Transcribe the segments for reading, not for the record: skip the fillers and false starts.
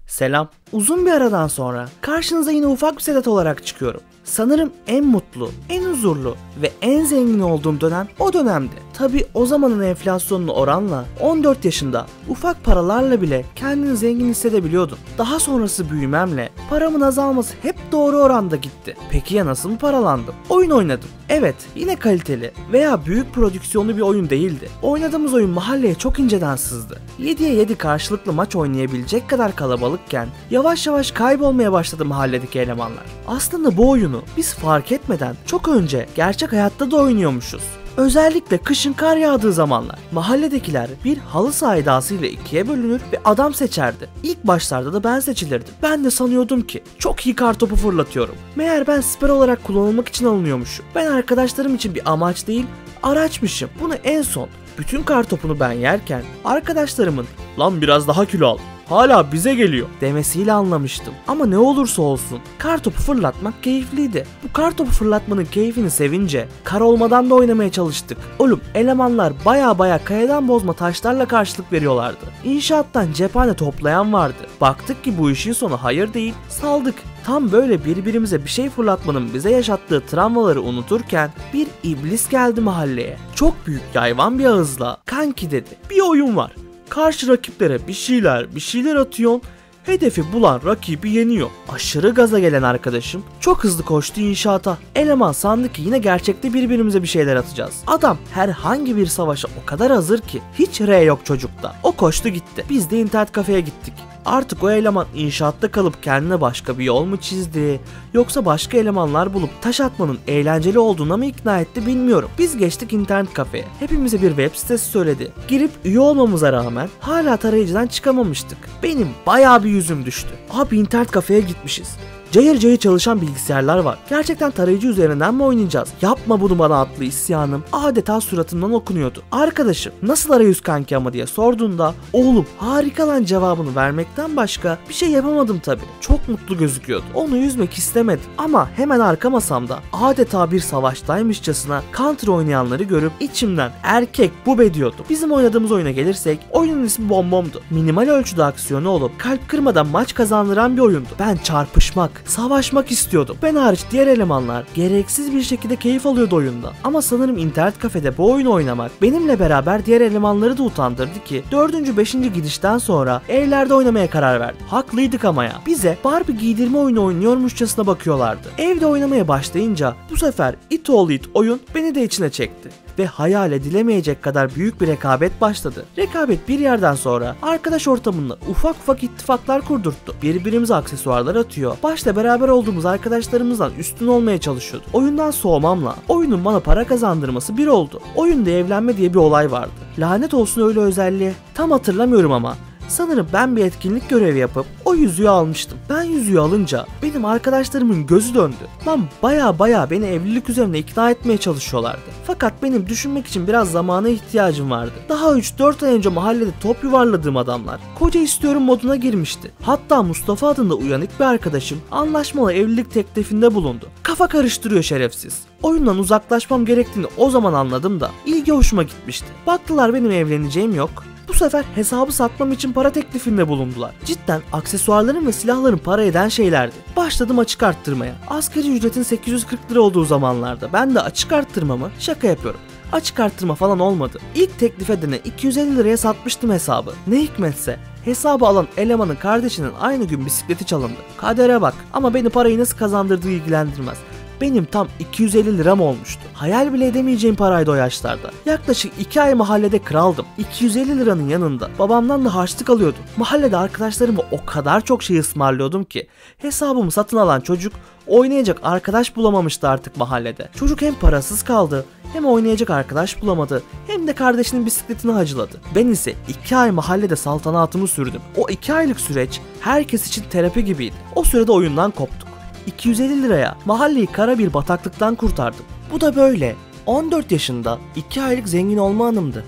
Selam. Uzun bir aradan sonra karşınıza yine ufak bir Sedat olarak çıkıyorum. Sanırım en mutlu, en huzurlu ve en zengin olduğum dönem o dönemdi. Tabi o zamanın enflasyonlu oranla 14 yaşında ufak paralarla bile kendini zengin hissedebiliyordum. Daha sonrası büyümemle paramın azalması hep doğru oranda gitti. Peki ya nasıl mı paralandım? Oyun oynadım. Evet, yine kaliteli veya büyük prodüksiyonlu bir oyun değildi. Oynadığımız oyun mahalleye çok inceden sızdı. 7'ye 7 karşılıklı maç oynayabilecek kadar kalabalıkken yavaş yavaş kaybolmaya başladı mahalledeki elemanlar. Aslında bu oyunu biz fark etmeden çok önce gerçek hayatta da oynuyormuşuz. Özellikle kışın kar yağdığı zamanlar mahalledekiler bir halı saha edasıyla ikiye bölünür ve adam seçerdi. İlk başlarda da ben seçilirdim. Ben de sanıyordum ki çok iyi kar topu fırlatıyorum. Meğer ben siper olarak kullanılmak için alınıyormuşum. Ben arkadaşlarım için bir amaç değil, araçmışım. Bunu en son bütün kar topunu ben yerken arkadaşlarımın "Lan biraz daha kilo al, hala bize geliyor" demesiyle anlamıştım. Ama ne olursa olsun kar topu fırlatmak keyifliydi. Bu kar topu fırlatmanın keyfini sevince kar olmadan da oynamaya çalıştık. Oğlum elemanlar baya kayadan bozma taşlarla karşılık veriyorlardı. İnşaattan cephane toplayan vardı. Baktık ki bu işin sonu hayır değil, saldık. Tam böyle birbirimize bir şey fırlatmanın bize yaşattığı travmaları unuturken bir iblis geldi mahalleye. Çok büyük yayvan bir ağızla "Kanki" dedi, "bir oyun var. Karşı rakiplere bir şeyler atıyorsun. Hedefi bulan rakibi yeniyor." Aşırı gaza gelen arkadaşım çok hızlı koştu inşaata. Eleman sandı ki yine gerçekte birbirimize bir şeyler atacağız. Adam herhangi bir savaşa o kadar hazır ki hiç R yok çocukta. O koştu gitti. Biz de internet kafeye gittik. Artık o eleman inşaatta kalıp kendine başka bir yol mu çizdi, yoksa başka elemanlar bulup taş atmanın eğlenceli olduğuna mı ikna etti bilmiyorum. Biz geçtik internet kafeye. Hepimize bir web sitesi söyledi. Girip üye olmamıza rağmen hala tarayıcıdan çıkamamıştık. Benim bayağı bir yüzüm düştü. Abi internet kafeye gitmişiz. Cayır cayır çalışan bilgisayarlar var. Gerçekten tarayıcı üzerinden mi oynayacağız? Yapma bunu bana adlı isyanım adeta suratımdan okunuyordu. Arkadaşım "Nasıl arayüz kanki ama" diye sorduğunda "Oğlum harika lan" cevabını vermekten başka bir şey yapamadım tabi. Çok mutlu gözüküyordu. Onu üzmek istemedim. Ama hemen arka masamda adeta bir savaştaymışçasına Counter oynayanları görüp içimden "Erkek bu be" diyordum. Bizim oynadığımız oyuna gelirsek oyunun ismi Bombom'du. Minimal ölçüde aksiyonu olup kalp kırmadan maç kazandıran bir oyundu. Ben çarpışmak, savaşmak istiyordum. Ben hariç diğer elemanlar gereksiz bir şekilde keyif alıyordu oyundan. Ama sanırım internet kafede bu oyunu oynamak benimle beraber diğer elemanları da utandırdı ki 4. 5. gidişten sonra evlerde oynamaya karar verdim. Haklıydık ama ya. Bize Barbie giydirme oyunu oynuyormuşçasına bakıyorlardı. Evde oynamaya başlayınca bu sefer It All It oyun beni de içine çekti. Ve hayal edilemeyecek kadar büyük bir rekabet başladı. Rekabet bir yerden sonra arkadaş ortamında ufak ittifaklar kurdurttu. Birbirimize aksesuarlar atıyor. Başta beraber olduğumuz arkadaşlarımızdan üstün olmaya çalışıyordu. Oyundan soğumamla oyunun bana para kazandırması bir oldu. Oyunda evlenme diye bir olay vardı. Lanet olsun öyle özelliğe. Tam hatırlamıyorum ama sanırım ben bir etkinlik görevi yapıp o yüzüğü almıştım. Ben yüzüğü alınca benim arkadaşlarımın gözü döndü. Lan baya beni evlilik üzerine ikna etmeye çalışıyorlardı. Fakat benim düşünmek için biraz zamana ihtiyacım vardı. Daha 3-4 ay önce mahallede top yuvarladığım adamlar koca istiyorum moduna girmişti. Hatta Mustafa adında uyanık bir arkadaşım anlaşmalı evlilik teklifinde bulundu. Kafa karıştırıyor şerefsiz. Oyundan uzaklaşmam gerektiğini o zaman anladım da ilgi hoşuma gitmişti. Baktılar benim evleneceğim yok. Bu sefer hesabı satmam için para teklifinde bulundular. Cidden aksesuarların ve silahların para eden şeylerdi. Başladım açık arttırmaya. Asgari ücretin 840 lira olduğu zamanlarda ben de açık arttırmamı şaka yapıyorum. Açık arttırma falan olmadı. İlk teklif edene 250 liraya satmıştım hesabı. Ne hikmetse hesabı alan elemanın kardeşinin aynı gün bisikleti çalındı. Kadere bak, ama beni parayı nasıl kazandırdığı ilgilendirmez. Benim tam 250 liram olmuştu. Hayal bile edemeyeceğim paraydı o yaşlarda. Yaklaşık 2 ay mahallede kraldım. 250 liranın yanında babamdan da harçlık alıyordum. Mahallede arkadaşlarıma o kadar çok şey ısmarlıyordum ki hesabımı satın alan çocuk oynayacak arkadaş bulamamıştı artık mahallede. Çocuk hem parasız kaldı, hem oynayacak arkadaş bulamadı, hem de kardeşinin bisikletini hacıladı. Ben ise 2 ay mahallede saltanatımı sürdüm. O 2 aylık süreç herkes için terapi gibiydi. O sürede oyundan koptuk. 250 liraya mahalleyi kara bir bataklıktan kurtardım. Bu da böyle 14 yaşında 2 aylık zengin olma anımdı.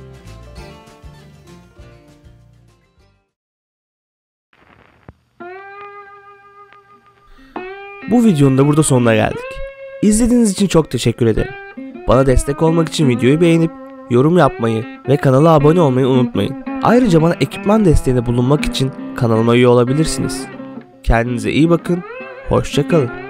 Bu videonun da burada sonuna geldik. İzlediğiniz için çok teşekkür ederim. Bana destek olmak için videoyu beğenip yorum yapmayı ve kanala abone olmayı unutmayın. Ayrıca bana ekipman desteğinde bulunmak için kanalıma üye olabilirsiniz. Kendinize iyi bakın, hoşça kalın.